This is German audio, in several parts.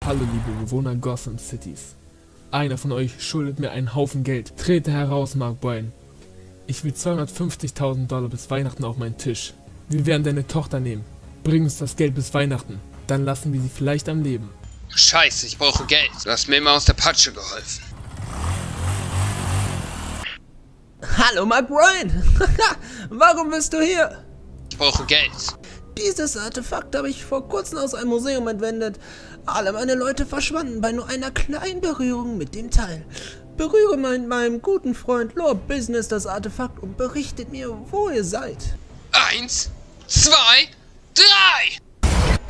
Hallo liebe Bewohner Gotham Cities. Einer von euch schuldet mir einen Haufen Geld. Trete heraus, Mark Bryan. Ich will $250.000 bis Weihnachten auf meinen Tisch. Wir werden deine Tochter nehmen. Bring uns das Geld bis Weihnachten. Dann lassen wir sie vielleicht am Leben. Scheiße, ich brauche Geld. Du hast mir immer aus der Patsche geholfen. Hallo Mark Bryan. Warum bist du hier? Ich brauche Geld. Dieses Artefakt habe ich vor kurzem aus einem Museum entwendet. Alle meine Leute verschwanden bei nur einer kleinen Berührung mit dem Teil. Berühre meinem guten Freund Lord Business das Artefakt und berichtet mir, wo ihr seid. 1, 2, 3!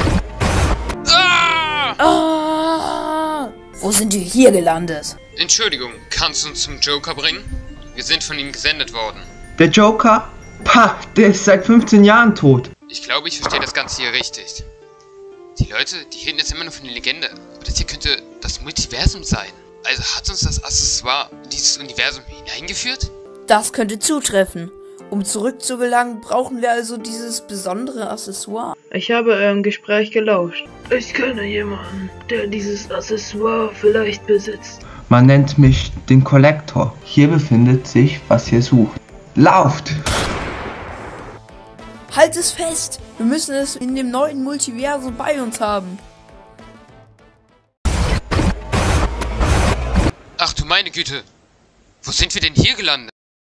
Ah! Wo sind wir hier gelandet? Entschuldigung, kannst du uns zum Joker bringen? Wir sind von ihm gesendet worden. Der Joker? Pah, der ist seit 15 Jahren tot. Ich glaube, ich verstehe das Ganze hier richtig. Die Leute, die reden jetzt immer nur von der Legende. Aber das hier könnte das Multiversum sein. Also hat uns das Accessoire in dieses Universum hineingeführt? Das könnte zutreffen. Um zurückzugelangen, brauchen wir also dieses besondere Accessoire. Ich habe eurem Gespräch gelauscht. Ich kenne jemanden, der dieses Accessoire vielleicht besitzt. Man nennt mich den Kollektor. Hier befindet sich, was ihr sucht. Lauft! Halt es fest! Wir müssen es in dem neuen Multiversum bei uns haben. Ach du meine Güte! Wo sind wir denn hier gelandet?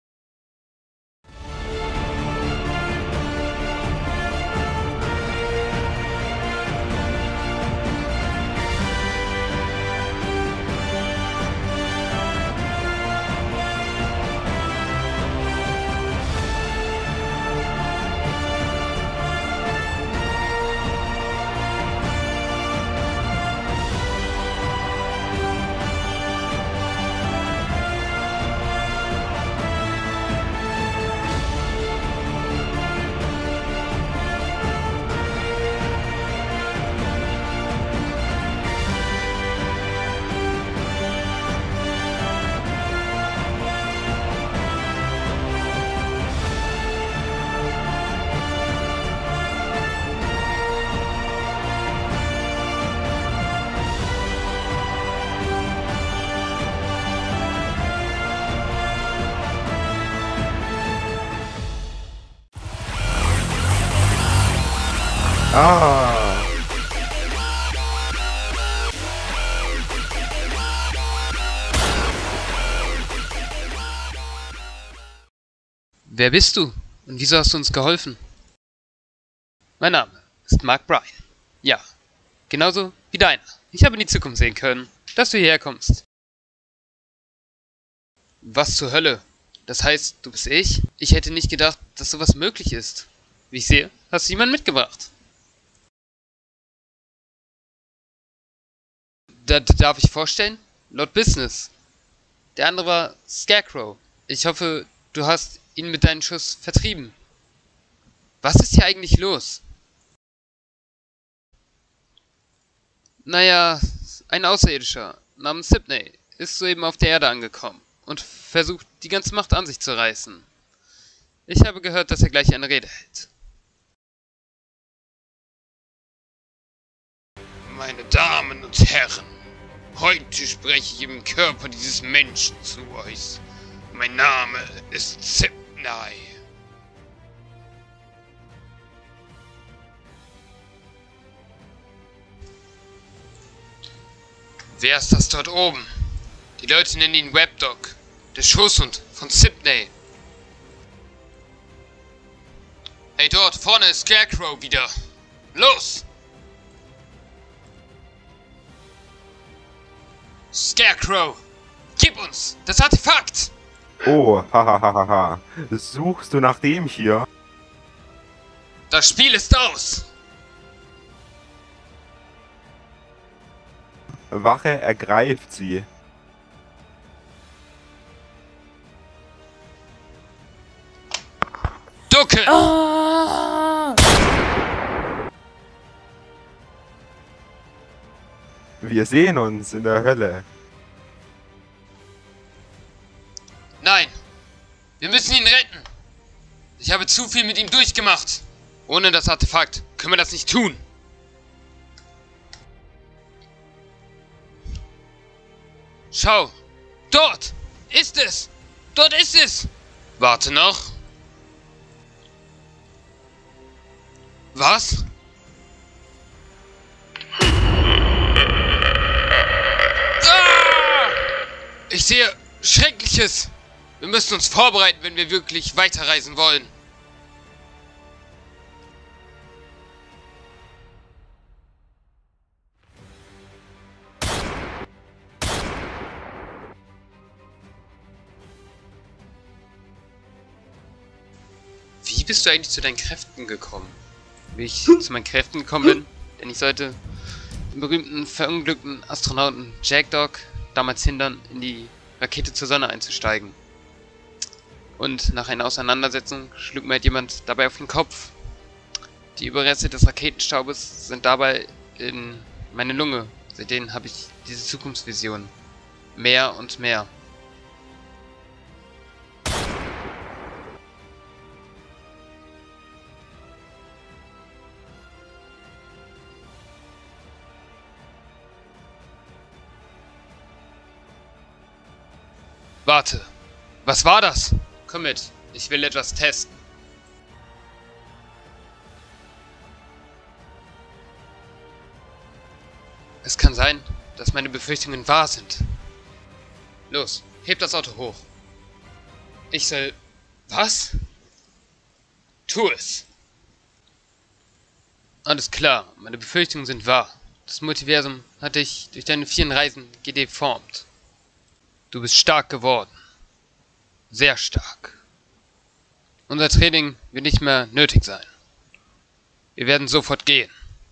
Wer bist du? Und wieso hast du uns geholfen? Mein Name ist Mark Bryan. Ja, genauso wie deiner. Ich habe in die Zukunft sehen können, dass du hierher kommst. Was zur Hölle? Das heißt, du bist ich? Ich hätte nicht gedacht, dass sowas möglich ist. Wie ich sehe, hast du jemanden mitgebracht. Darf ich vorstellen? Lord Business. Der andere war Scarecrow. Ich hoffe, du hast ihn mit deinem Schuss vertrieben. Was ist hier eigentlich los? Naja, ein Außerirdischer namens Sydney ist soeben auf der Erde angekommen und versucht, die ganze Macht an sich zu reißen. Ich habe gehört, dass er gleich eine Rede hält. Meine Damen und Herren, heute spreche ich im Körper dieses Menschen zu euch. Mein Name ist Sydney. Wer ist das dort oben? Die Leute nennen ihn Webdog, der Schoßhund von Sydney. Hey, dort vorne ist Scarecrow wieder. Los! Scarecrow, gib uns das Artefakt! Oh, hahaha. Suchst du nach dem hier? Das Spiel ist aus! Wache ergreift sie. Ducke! Wir sehen uns in der Hölle. Nein! Wir müssen ihn retten! Ich habe zu viel mit ihm durchgemacht! Ohne das Artefakt können wir das nicht tun! Schau! Dort! Ist es! Dort ist es! Warte noch! Was? Ah! Ich sehe Schreckliches! Wir müssen uns vorbereiten, wenn wir wirklich weiterreisen wollen. Wie bist du eigentlich zu deinen Kräften gekommen? Wie ich zu meinen Kräften gekommen bin? Denn ich sollte den berühmten, verunglückten Astronauten Jack Dog damals hindern, in die Rakete zur Sonne einzusteigen. Und nach einer Auseinandersetzung schlug mir halt jemand dabei auf den Kopf. Die Überreste des Raketenstaubes sind dabei in meine Lunge. Seitdem habe ich diese Zukunftsvision. Mehr und mehr. Warte, was war das? Komm mit, ich will etwas testen. Es kann sein, dass meine Befürchtungen wahr sind. Los, heb das Auto hoch. Ich soll... Was? Tu es. Alles klar, meine Befürchtungen sind wahr. Das Multiversum hat dich durch deine vielen Reisen gedeformt. Du bist stark geworden. Sehr stark. Unser Training wird nicht mehr nötig sein. Wir werden sofort gehen.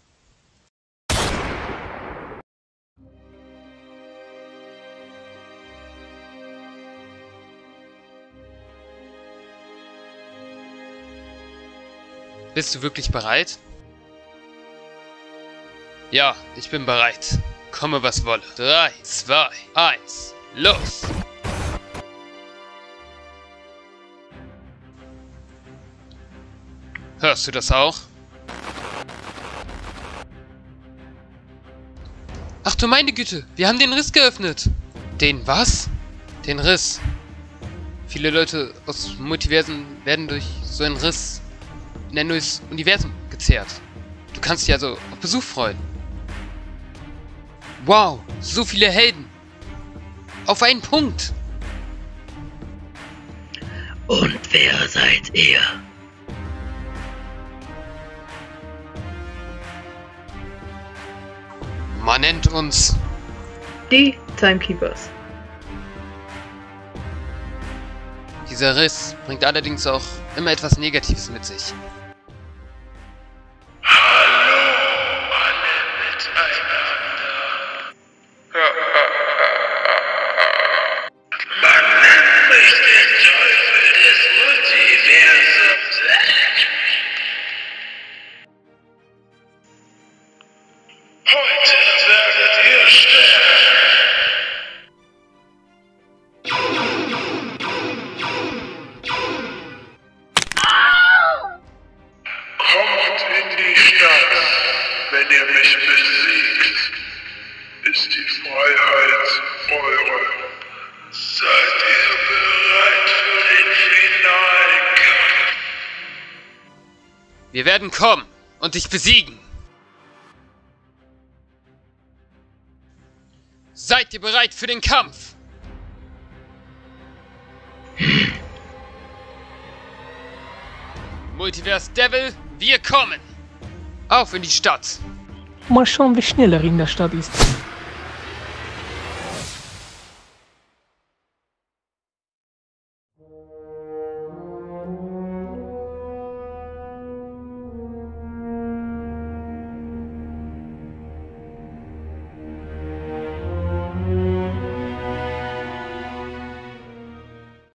Bist du wirklich bereit? Ja, ich bin bereit. Komme was wolle. 3, 2, 1... Los! Hörst du das auch? Ach du meine Güte, wir haben den Riss geöffnet. Den was? Den Riss. Viele Leute aus Multiversen werden durch so einen Riss in ein neues Universum gezerrt. Du kannst dich also auf Besuch freuen. Wow, so viele Helden. Auf einen Punkt. Und wer seid ihr? Man nennt uns Die Timekeepers. Dieser Riss bringt allerdings auch immer etwas Negatives mit sich. Wenn ihr mich besiegt, ist die Freiheit eure. Seid ihr bereit für den finalen Kampf? Wir werden kommen und dich besiegen. Seid ihr bereit für den Kampf? Multiverse Devil, wir kommen! Auf in die Stadt! Mal schauen, wer schneller in der Stadt ist.